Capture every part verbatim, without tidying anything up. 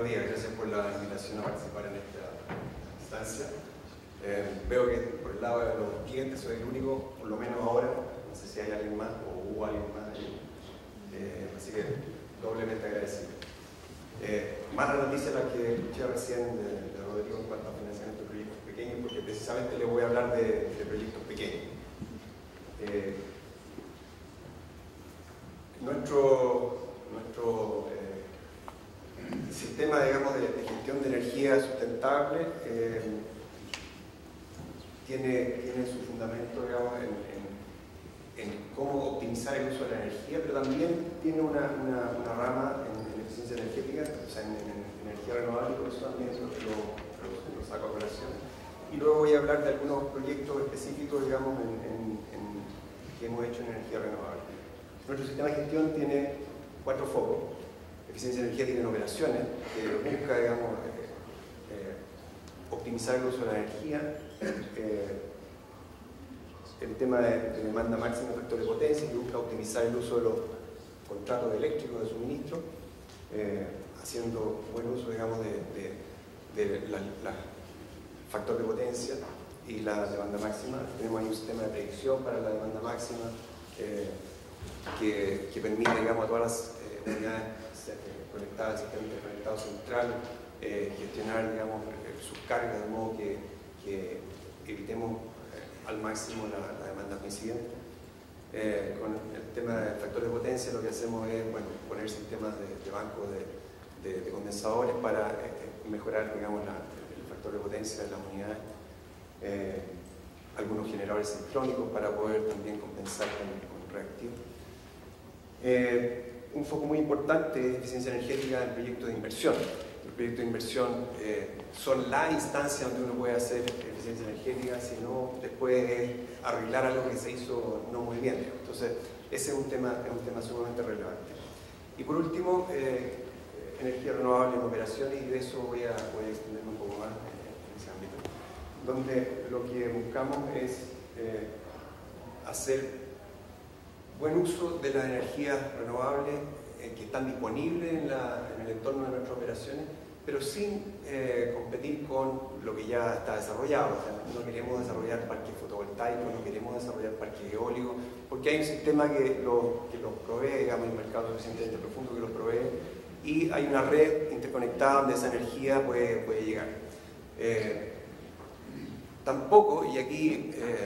buenos días, gracias por la invitación a participar en esta instancia. Eh, veo que por el lado de los clientes soy el único, por lo menos ahora, no sé si hay alguien más o hubo alguien más allí. Eh, así que doblemente agradecido. Eh, mala noticia la que escuché recién de, de Rodrigo en cuanto a financiamiento de proyectos pequeños, porque precisamente le voy a hablar de, de proyectos pequeños. Eh, nuestro nuestro eh, sistema, digamos, de, de gestión de energía sustentable eh, tiene, tiene su fundamento, digamos, en, en, en cómo optimizar el uso de la energía, pero también tiene una, una, una rama en, en eficiencia energética, o sea, en, en, en energía renovable, por eso también lo, lo, lo, lo saco a colación. Y luego voy a hablar de algunos proyectos específicos, digamos, en, en, en, que hemos hecho en energía renovable. Nuestro sistema de gestión tiene cuatro focos. Eficiencia energética en operaciones, que busca, digamos, eh, eh, optimizar el uso de la energía. Eh, el tema de, de demanda máxima de factor de potencia, que busca optimizar el uso de los contratos eléctricos de suministro, eh, haciendo buen uso, digamos, de, de, de la, la factor de potencia y la demanda máxima. Tenemos ahí un sistema de predicción para la demanda máxima eh, que, que permite, digamos, a todas las eh, unidades conectadas al sistema interconectado central eh, gestionar, digamos, sus cargas de modo que, que evitemos eh, al máximo la, la demanda coincidente. Eh, con el tema del factor de potencia lo que hacemos es, bueno, poner sistemas de, de bancos de, de, de condensadores para eh, mejorar, digamos, la, el factor de potencia de las unidades. Eh, algunos generadores sincrónicos para poder también compensar con, con reactivos. Eh, un foco muy importante es eficiencia energética en proyectos de inversión. Los proyectos de inversión eh, son la instancia donde uno puede hacer eficiencia energética, si no, después es arreglar algo que se hizo no muy bien. Entonces, ese es un tema, es un tema sumamente relevante. Y por último, eh, energía renovable en operaciones, y de eso voy a, voy a extenderme un poco más en ese ámbito, donde lo que buscamos es eh, hacer buen uso de las energías renovables eh, que están disponibles en, la, en el entorno de nuestras operaciones, pero sin eh, competir con lo que ya está desarrollado. O sea, no queremos desarrollar parques fotovoltaicos, no queremos desarrollar parques eólicos, porque hay un sistema que, lo, que los provee, digamos, el mercado suficientemente profundo que los provee, y hay una red interconectada donde esa energía puede, puede llegar. Eh, tampoco, y aquí eh,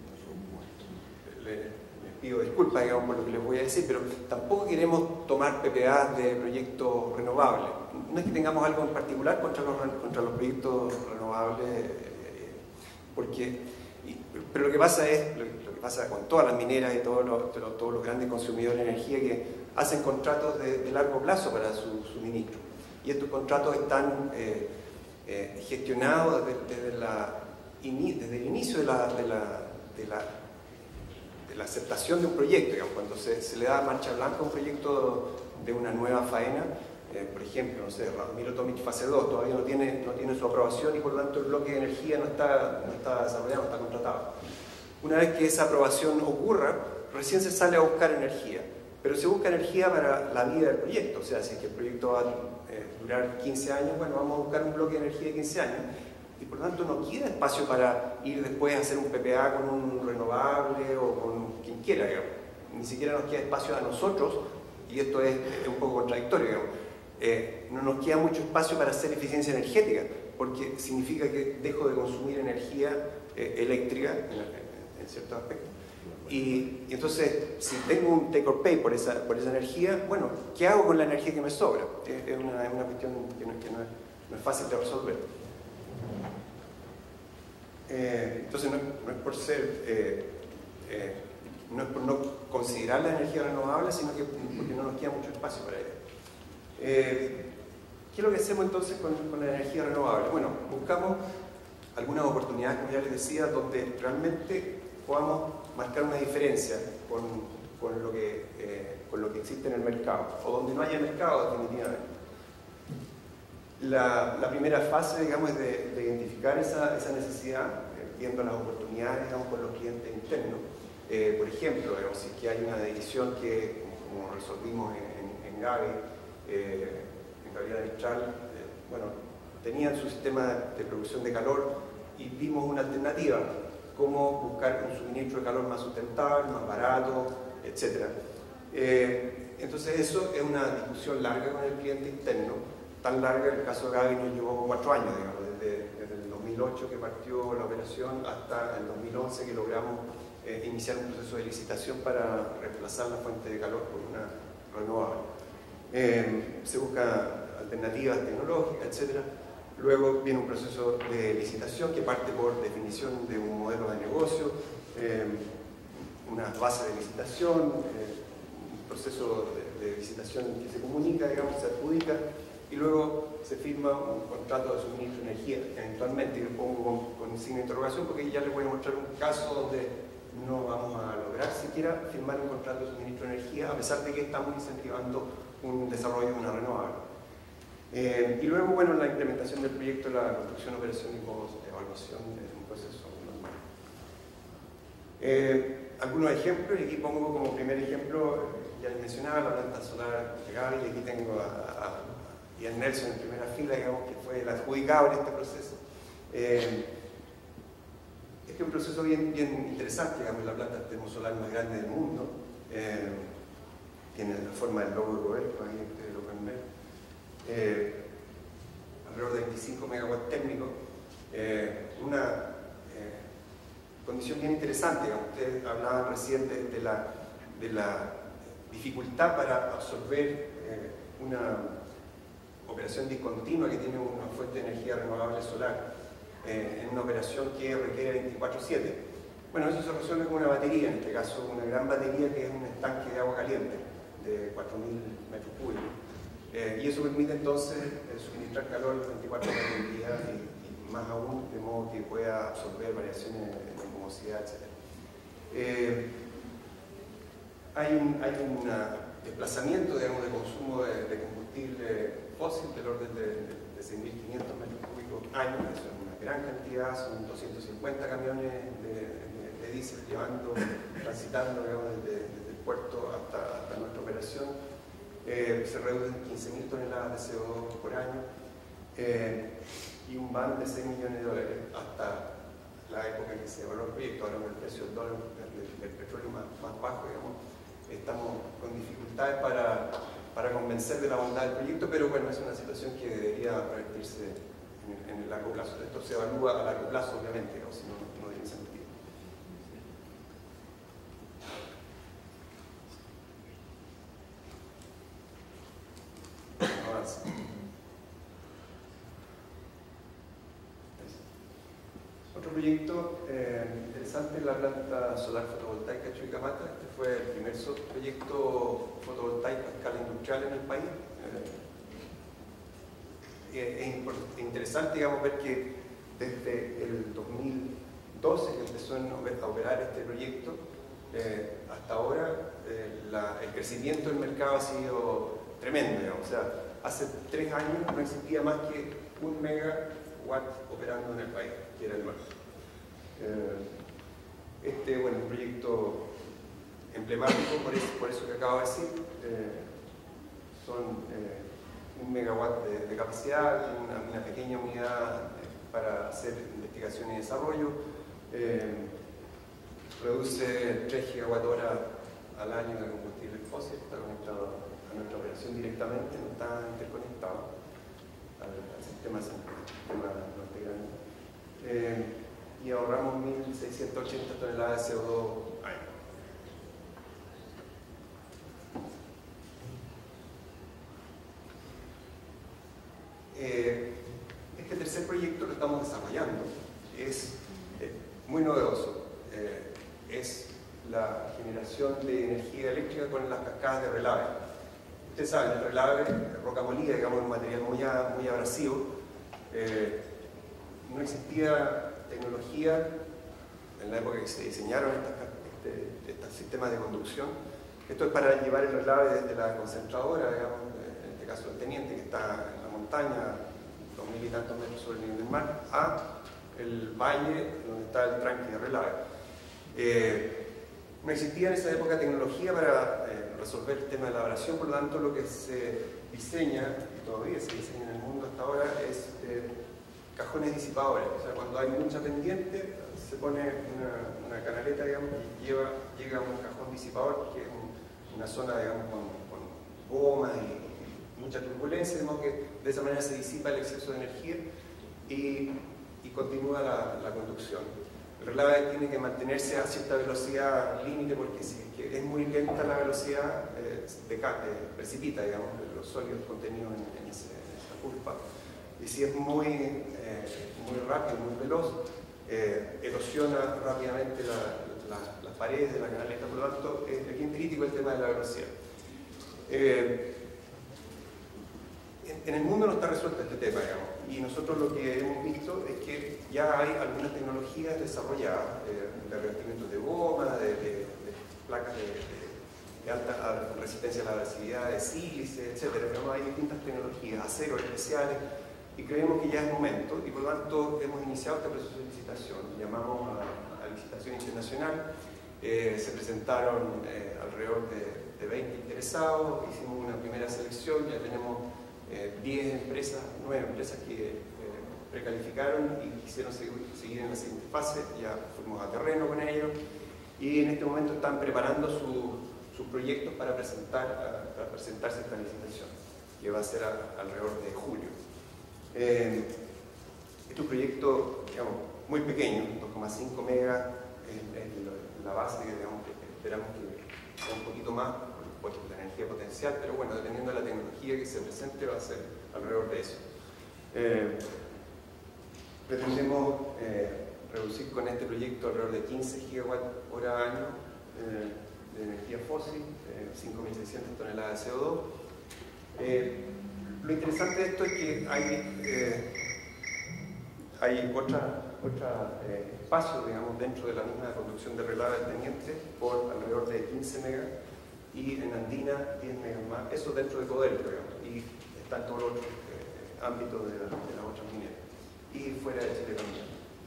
le, pido disculpas, digamos, por lo que les voy a decir, pero tampoco queremos tomar P P A de proyectos renovables. No es que tengamos algo en particular contra los, contra los proyectos renovables, eh, porque, y, pero lo que pasa es, lo, lo que pasa con todas las mineras y todos los, todos los grandes consumidores de energía, que hacen contratos de, de largo plazo para su suministro. Y estos contratos están eh, eh, gestionados desde, desde, la, desde el inicio de la, de la, de la la aceptación de un proyecto, digamos, cuando se, se le da marcha blanca a un proyecto de una nueva faena, eh, por ejemplo, no sé, Radomiro Tomic fase dos, todavía no tiene, no tiene su aprobación y por lo tanto el bloque de energía no está, no está desarrollado, no está contratado. Una vez que esa aprobación ocurra, recién se sale a buscar energía, pero se busca energía para la vida del proyecto, o sea, si es que el proyecto va a eh, durar quince años, bueno, vamos a buscar un bloque de energía de quince años, y por lo tanto no queda espacio para ir después a hacer un P P A con un renovable o con quien quiera, digamos. Ni siquiera nos queda espacio a nosotros, y esto es, es un poco contradictorio, digamos. Eh, no nos queda mucho espacio para hacer eficiencia energética, porque significa que dejo de consumir energía eh, eléctrica en, en, en ciertos aspectos. Y, y entonces, si tengo un take or pay por esa, por esa energía, bueno, ¿qué hago con la energía que me sobra? Es, es, una, es una cuestión que, no, que no, es, no es fácil de resolver. Eh, entonces no, no es por ser, eh, eh, no es por no considerar la energía renovable, sino que porque no nos queda mucho espacio para ella. Eh, ¿Qué es lo que hacemos entonces con, con la energía renovable? Bueno, buscamos algunas oportunidades, como ya les decía, donde realmente podamos marcar una diferencia con, con, lo, que, eh, con lo que existe en el mercado, o donde no haya mercado definitivamente. La, la primera fase, digamos, es de, de identificar esa, esa necesidad, eh, viendo las oportunidades, digamos, con los clientes internos. Eh, por ejemplo, digamos, si es que hay una decisión que, como resolvimos en, en, en Gavi, eh, en Gabriela Mistral, eh, bueno, tenían su sistema de producción de calor y vimos una alternativa, cómo buscar un suministro de calor más sustentable, más barato, etcétera. Eh, entonces eso es una discusión larga con el cliente interno, tan larga, el caso de Gaby nos llevó cuatro años, digamos, desde, desde el dos mil ocho que partió la operación hasta el dos mil once que logramos eh, iniciar un proceso de licitación para reemplazar la fuente de calor por una renovable. Eh, se busca alternativas tecnológicas, etcétera. Luego viene un proceso de licitación que parte por definición de un modelo de negocio, eh, una base de licitación, eh, un proceso de, de licitación que se comunica, digamos, se adjudica, y luego se firma un contrato de suministro de energía, que eventualmente yo pongo con, con signo de interrogación porque ya les voy a mostrar un caso donde no vamos a lograr siquiera firmar un contrato de suministro de energía, a pesar de que estamos incentivando un desarrollo de una renovable. Eh, y luego, bueno, la implementación del proyecto, la construcción, operación y post-evaluación es un proceso normal. Eh, algunos ejemplos, y aquí pongo como primer ejemplo, ya les mencionaba la planta solar de Gaby, y aquí tengo a, a Ian Nelson en primera fila, digamos, que fue el adjudicado en este proceso. Eh, este es un proceso bien, bien interesante, digamos, la planta termosolar más grande del mundo. Eh, tiene la forma del logo de Roberto, ahí ustedes lo pueden ver. Eh, alrededor de veinticinco megawatts térmicos, eh, una eh, condición bien interesante, digamos. Ustedes hablaban recién de, de, la, de la dificultad para absorber eh, una operación discontinua que tiene una fuente de energía renovable solar eh, en una operación que requiere veinticuatro siete. Bueno, eso se resuelve con una batería, en este caso una gran batería que es un estanque de agua caliente de cuatro mil metros cúbicos. Eh, y eso permite entonces eh, suministrar calor veinticuatro horas del día y, y más aún, de modo que pueda absorber variaciones de luminosidad, etcétera. Eh, hay un, hay un desplazamiento, digamos, de consumo de, de combustible fósil del orden de, de, de seis mil quinientos metros cúbicos año, eso es una gran cantidad, son doscientos cincuenta camiones de, de, de diésel llevando, transitando, digamos, desde, desde el puerto hasta, hasta nuestra operación. Eh, se reducen quince mil toneladas de C O dos por año eh, y un ban de seis millones de dólares hasta la época en que se evaluó el proyecto. Ahora con el precio del dólar del, del petróleo más, más bajo, digamos, estamos con dificultades para, para convencer de la bondad del proyecto, pero bueno, es una situación que debería revertirse en, en el largo plazo. Esto se evalúa a largo plazo, obviamente, o si no, no tiene sentido. Otro proyecto eh, interesante es la planta solar fotovoltaica Chuquicamata. Este fue el primer so proyecto fotovoltaico a escala industrial en el país. Eh, es interesante, digamos, ver que desde el dos mil doce que empezó a operar este proyecto eh, hasta ahora eh, la, el crecimiento del mercado ha sido tremendo, digamos. O sea, hace tres años no existía más que un megawatt operando en el país, que era el nuestro. Eh, este, bueno, un proyecto emblemático, por eso, por eso que acabo de decir, eh, son eh, un megawatt de, de capacidad, una, una pequeña unidad para hacer investigación y desarrollo, eh, produce tres gigawatt hora al año de combustible fósil, está conectado a nuestra operación directamente, no está interconectado al, al sistema, sistema norteamericano. Eh, y ahorramos mil seiscientas ochenta toneladas de C O dos año. Eh, este tercer proyecto lo estamos desarrollando, es eh, muy novedoso, eh, es la generación de energía eléctrica con las cascadas de relave. Ustedes saben, el relave, roca molida, digamos, un material muy, muy abrasivo. Eh, no existía tecnología en la época que se diseñaron estas, este, estos sistemas de conducción. Esto es para llevar el relave desde la concentradora, digamos, en este caso el teniente, que está en la montaña, dos mil y tantos metros sobre el nivel del mar, a el valle donde está el tranque de relave. Eh, no existía en esa época tecnología para eh, resolver el tema de la abrasión, por lo tanto lo que se diseña, y todavía se diseña en el mundo hasta ahora es eh, cajones disipadores. O sea, cuando hay mucha pendiente, se pone una, una canaleta, digamos, y lleva, llega a un cajón disipador, que es un, una zona, digamos, con, con gomas y, y mucha turbulencia, de modo que de esa manera se disipa el exceso de energía y, y continúa la, la conducción. El relave tiene que mantenerse a cierta velocidad límite, porque si es, que es muy lenta la velocidad, eh, deca, eh, precipita, digamos, los sólidos contenidos en, en, ese, en esa curva. Y si es muy, eh, muy rápido, muy veloz, eh, erosiona rápidamente la, la, las paredes de la canaleta. Por lo tanto, es bien crítico el tema de la velocidad. Eh, en, en el mundo no está resuelto este tema, digamos. Y nosotros lo que hemos visto es que ya hay algunas tecnologías desarrolladas, eh, de revestimientos de goma, de, de, de placas de, de, de alta resistencia a la agresividad, de sílice, etcétera. Pero hay distintas tecnologías, aceros especiales, y creemos que ya es momento, y por lo tanto hemos iniciado este proceso de licitación. Llamamos a, a licitación internacional, eh, se presentaron eh, alrededor de, de veinte interesados, hicimos una primera selección, ya tenemos Eh, diez empresas, nueve empresas que eh, precalificaron y quisieron seguir, seguir en la siguiente fase. Ya fuimos a terreno con ellos y en este momento están preparando su, sus proyectos para, presentar, a, para presentarse esta licitación, que va a ser a, alrededor de julio. Eh, este es un proyecto, digamos, muy pequeño, dos coma cinco megas, es, es la base que, digamos, que esperamos que sea un poquito más por la energía potencial, pero bueno, dependiendo de la tecnología que se presente, va a ser alrededor de eso. Eh, pretendemos eh, reducir con este proyecto alrededor de quince gigawatts hora año eh, de energía fósil, eh, cinco mil seiscientas toneladas de C O dos. Eh, lo interesante de esto es que hay, eh, hay otra, otra eh, espacio, digamos, dentro de la misma conducción de relave del Teniente por alrededor de quince megas, y en Andina diez megas más, eso dentro de Codelco, digamos, y está en todos los otros eh, ámbitos de, la, de las otras mineras, y fuera de Chile también.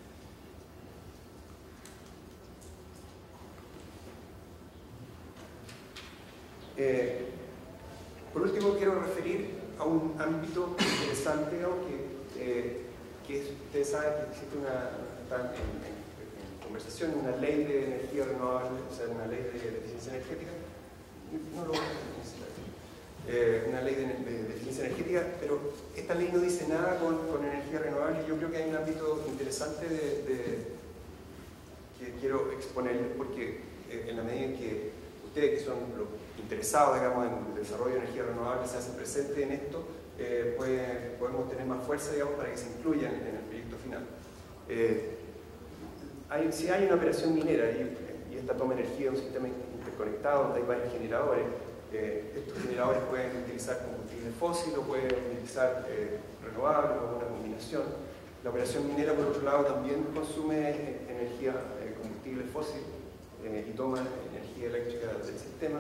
Eh, por último, quiero referir a un ámbito interesante, digamos, que, eh, que ustedes saben que existe una, está en, en, en conversación, una ley de energía renovable, o sea, una ley de eficiencia energética. No lo voy a necesitar. Eh, una ley de, de, de eficiencia energética, pero esta ley no dice nada con, con energía renovable. Yo creo que hay un ámbito interesante de, de, que quiero exponerles, porque eh, en la medida en que ustedes, que son los interesados, digamos, en el desarrollo de energía renovable, se hacen presentes en esto, eh, puede, podemos tener más fuerza, digamos, para que se incluyan en el proyecto final. Eh, hay, si hay una operación minera y, y esta toma energía de un sistema interconectado donde hay varios generadores, eh, estos generadores pueden utilizar combustible fósil o pueden utilizar eh, renovables o una combinación. La operación minera, por otro lado, también consume eh, energía, eh, combustible fósil eh, y toma energía eléctrica del sistema.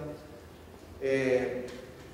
Eh,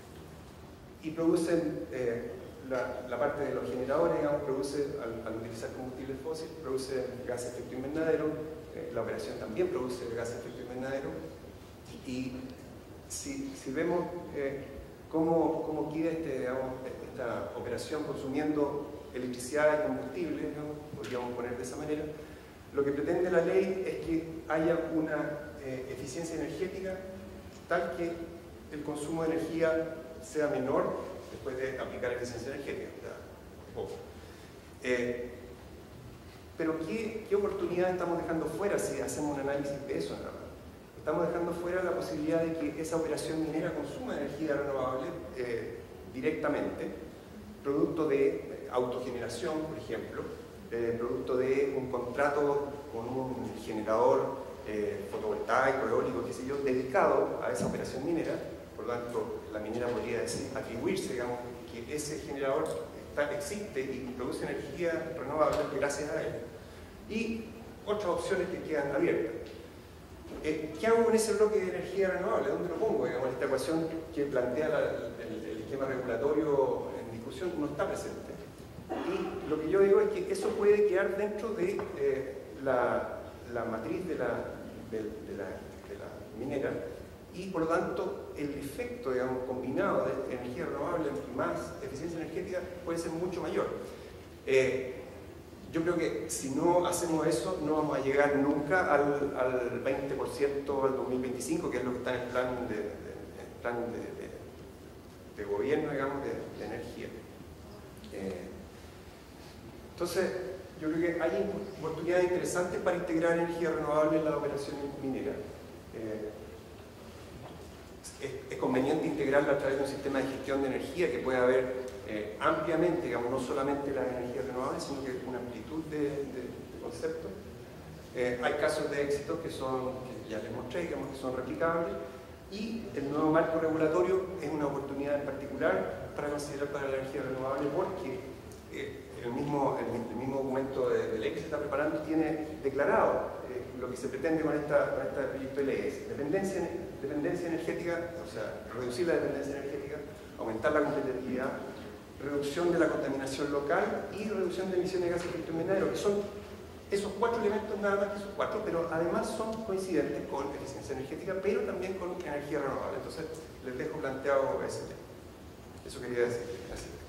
y producen, eh, la, la parte de los generadores, digamos, produce, al, al utilizar combustible fósil, produce gas de efecto invernadero. Eh, la operación también produce gas de efecto invernadero. Y si, si vemos eh, cómo, cómo queda este, digamos, esta operación consumiendo electricidad y combustible, ¿no? Podríamos poner de esa manera, lo que pretende la ley es que haya una eh, eficiencia energética tal que el consumo de energía sea menor después de aplicar eficiencia energética. Poco. Eh, pero ¿qué, ¿qué oportunidad estamos dejando fuera si hacemos un análisis de eso nada más? Estamos dejando fuera la posibilidad de que esa operación minera consuma energía renovable eh, directamente, producto de autogeneración, por ejemplo, eh, producto de un contrato con un generador eh, fotovoltaico, eólico, qué sé yo, dedicado a esa operación minera. Por lo tanto, la minera podría decir, atribuirse, digamos, que ese generador está, existe y produce energía renovable gracias a él. Y otras opciones que quedan abiertas. Eh, ¿Qué hago con ese bloque de energía renovable? ¿Dónde lo pongo? Digamos, esta ecuación que plantea la, el, el esquema regulatorio en discusión no está presente. Y lo que yo digo es que eso puede quedar dentro de eh, la, la matriz de la, de, de, la, de la minera, y por lo tanto el efecto, digamos, combinado de energía renovable más eficiencia energética puede ser mucho mayor. Eh, yo creo que si no hacemos eso no vamos a llegar nunca al, al veinte por ciento al dos mil veinticinco, que es lo que está en el plan de, de, el plan de, de, de gobierno, digamos, de, de energía. Eh, entonces, yo creo que hay oportunidades interesantes para integrar energía renovable en las operaciones mineras. Eh, es, es conveniente integrarla a través de un sistema de gestión de energía que pueda haber eh, ampliamente, digamos, no solamente las energías renovables, sino que una amplitud de, de, de conceptos. Eh, hay casos de éxito que son, que ya les mostré, digamos, que son replicables, y el nuevo marco regulatorio es una oportunidad en particular para considerar para la energía renovable, porque eh, el, mismo, el, el mismo documento de, de ley que se está preparando tiene declarado eh, lo que se pretende con, esta, con este proyecto de ley es dependencia, dependencia energética, o sea, reducir la dependencia energética, aumentar la competitividad, reducción de la contaminación local y reducción de emisiones de gases de efecto invernadero, que son esos cuatro elementos, nada más que esos cuatro, pero además son coincidentes con eficiencia energética, pero también con energía renovable. Entonces, les dejo planteado ese tema. Eso quería decir. Gracias.